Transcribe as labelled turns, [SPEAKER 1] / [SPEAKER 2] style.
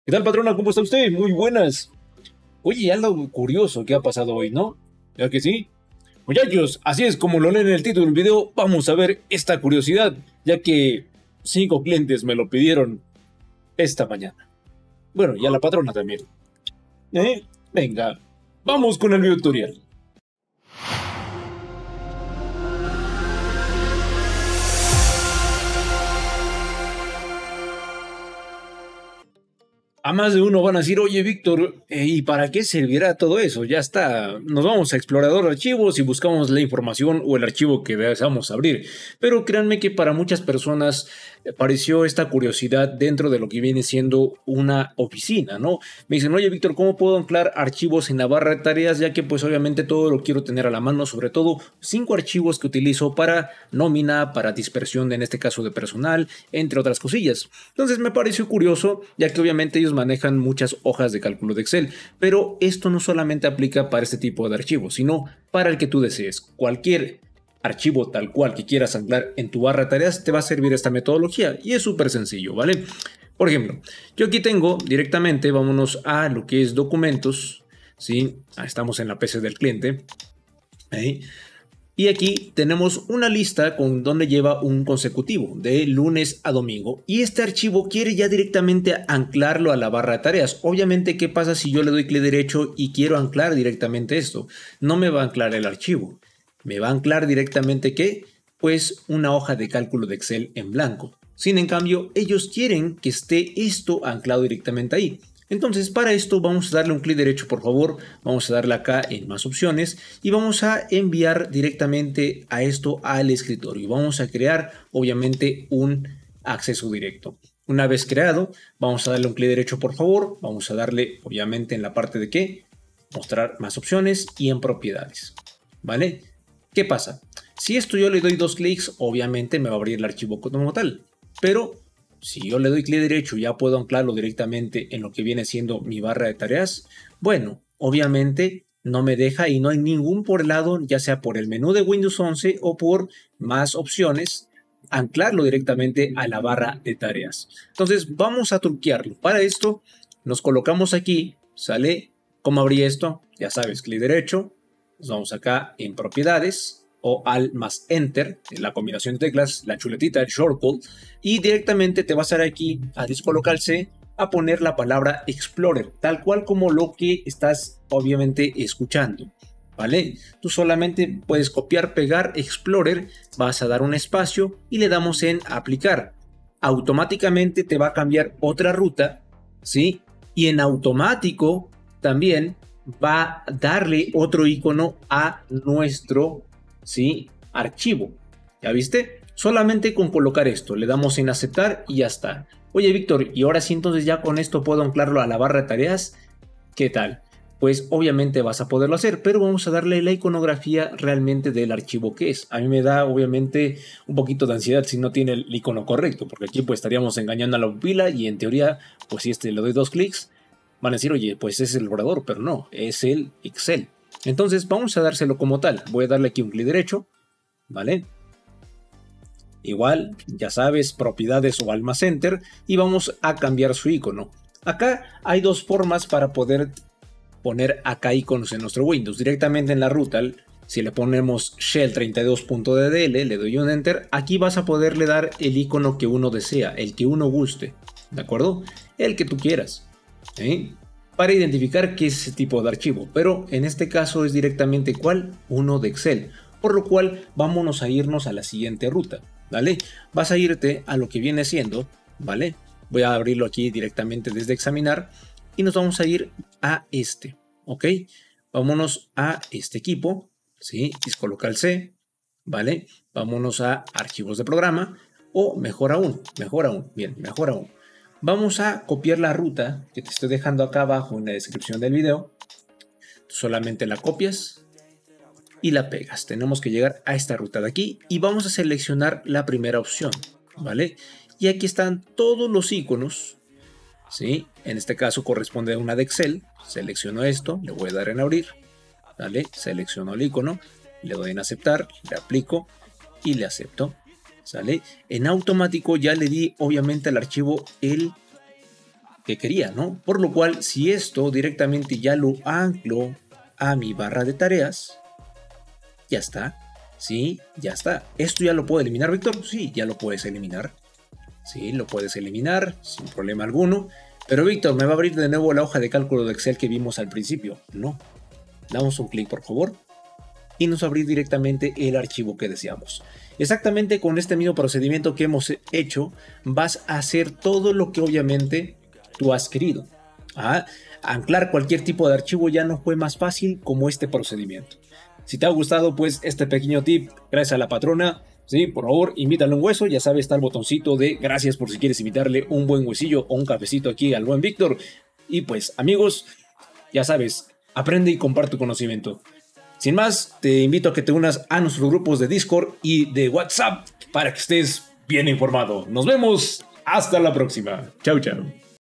[SPEAKER 1] ¿Qué tal, patrona? ¿Cómo está usted? Muy buenas. Oye, algo curioso que ha pasado hoy, ¿no? ¿Ya que sí? Muchachos, así es como lo leen en el título del video, vamos a ver esta curiosidad, ya que 5 clientes me lo pidieron esta mañana. Bueno, y a la patrona también. Venga, vamos con el video tutorial. A más de uno van a decir, oye Víctor, ¿y para qué servirá todo eso? Ya está, nos vamos a explorador de archivos y buscamos la información o el archivo que deseamos abrir. Pero créanme que para muchas personas pareció esta curiosidad dentro de lo que viene siendo una oficina, ¿no? Me dicen, oye Víctor, ¿cómo puedo anclar archivos en la barra de tareas? Ya que pues obviamente todo lo quiero tener a la mano, sobre todo 5 archivos que utilizo para nómina, para dispersión en este caso de personal, entre otras cosillas. Entonces me pareció curioso, ya que obviamente ellos manejan muchas hojas de cálculo de Excel, pero esto no solamente aplica para este tipo de archivos, sino para el que tú desees. Cualquier archivo tal cual que quieras anclar en tu barra de tareas te va a servir esta metodología y es súper sencillo, ¿vale? Por ejemplo, yo aquí tengo directamente, vámonos a lo que es documentos, ¿sí? Estamos en la PC del cliente, ahí. Y aquí tenemos una lista con donde lleva un consecutivo de lunes a domingo. Y este archivo quiere ya directamente anclarlo a la barra de tareas. Obviamente, ¿qué pasa si yo le doy clic derecho y quiero anclar directamente esto? No me va a anclar el archivo. Me va a anclar directamente ¿qué? Pues una hoja de cálculo de Excel en blanco. Sin en cambio, ellos quieren que esté esto anclado directamente ahí. Entonces para esto vamos a darle un clic derecho, por favor, vamos a darle acá en más opciones y vamos a enviar directamente a esto al escritorio. Vamos a crear obviamente un acceso directo. Una vez creado, vamos a darle un clic derecho, por favor, vamos a darle obviamente en la parte de qué, mostrar más opciones y en propiedades, ¿vale? ¿Qué pasa? Si esto yo le doy 2 clics, obviamente me va a abrir el archivo como tal, pero si yo le doy clic derecho ya puedo anclarlo directamente en lo que viene siendo mi barra de tareas. Bueno, obviamente no me deja y no hay ningún por el lado, ya sea por el menú de Windows 11 o por más opciones, anclarlo directamente a la barra de tareas. Entonces vamos a truquearlo. Para esto nos colocamos aquí, sale, ¿cómo abrí esto? Ya sabes, clic derecho, nos vamos acá en propiedades o al más enter, la combinación de teclas, la chuletita, el shortcut, y directamente te vas a ir aquí a descolocarse, a poner la palabra Explorer, tal cual como lo que estás obviamente escuchando, ¿vale? Tú solamente puedes copiar, pegar Explorer, vas a dar un espacio y le damos en aplicar. Automáticamente te va a cambiar otra ruta, ¿sí? Y en automático también va a darle otro icono a nuestro, ¿sí? Archivo. ¿Ya viste? Solamente con colocar esto, le damos en aceptar y ya está. Oye, Víctor, y ahora sí entonces ya con esto puedo anclarlo a la barra de tareas. ¿Qué tal? Pues obviamente vas a poderlo hacer, pero vamos a darle la iconografía realmente del archivo que es. A mí me da obviamente un poquito de ansiedad si no tiene el icono correcto, porque aquí pues estaríamos engañando a la pupila y en teoría, pues si le doy 2 clics, van a decir, oye, pues es el borrador, pero no, es el Excel. Entonces vamos a dárselo como tal. Voy a darle aquí un clic derecho, ¿vale? Igual, ya sabes, propiedades o alma center y vamos a cambiar su icono. Acá hay 2 formas para poder poner acá iconos en nuestro Windows. Directamente en la ruta, si le ponemos shell 32.ddl, le doy un enter, aquí vas a poderle dar el icono que uno desea, el que uno guste, ¿de acuerdo? El que tú quieras, ¿sí? Para identificar qué es ese tipo de archivo, pero en este caso es directamente ¿cuál? Uno de Excel, por lo cual vámonos a irnos a la siguiente ruta, ¿vale? Vas a irte a lo que viene siendo, ¿vale? Voy a abrirlo aquí directamente desde examinar y nos vamos a ir a este, ¿ok? Vámonos a este equipo, ¿sí? Colocar el C, ¿vale? Vámonos a archivos de programa o mejor aún, bien, mejor aún. Vamos a copiar la ruta que te estoy dejando acá abajo en la descripción del video. Solamente la copias y la pegas. Tenemos que llegar a esta ruta de aquí y vamos a seleccionar la primera opción, ¿vale? Y aquí están todos los iconos, ¿sí? En este caso corresponde a una de Excel. Selecciono esto, le voy a dar en abrir, ¿vale? Selecciono el icono, le doy en aceptar, le aplico y le acepto. ¿Sale? En automático ya le di obviamente al archivo el que quería, ¿no? Por lo cual, si esto directamente ya lo anclo a mi barra de tareas, ya está. Sí, ya está. ¿Esto ya lo puedo eliminar, Víctor? Sí, ya lo puedes eliminar. Sí, lo puedes eliminar sin problema alguno. Pero, Víctor, ¿me va a abrir de nuevo la hoja de cálculo de Excel que vimos al principio? No. Damos un clic, por favor. Y nos va a abrir directamente el archivo que deseamos. Exactamente con este mismo procedimiento que hemos hecho, vas a hacer todo lo que obviamente tú has querido. Anclar cualquier tipo de archivo ya no fue más fácil como este procedimiento. Si te ha gustado pues este pequeño tip, gracias a la patrona, sí, por favor invítale un hueso, ya sabes, está el botoncito de gracias por si quieres invitarle un buen huesillo o un cafecito aquí al buen Víctor. Y pues amigos, ya sabes, aprende y comparte tu conocimiento. Sin más, te invito a que te unas a nuestros grupos de Discord y de WhatsApp para que estés bien informado. Nos vemos, hasta la próxima. Chau, chau.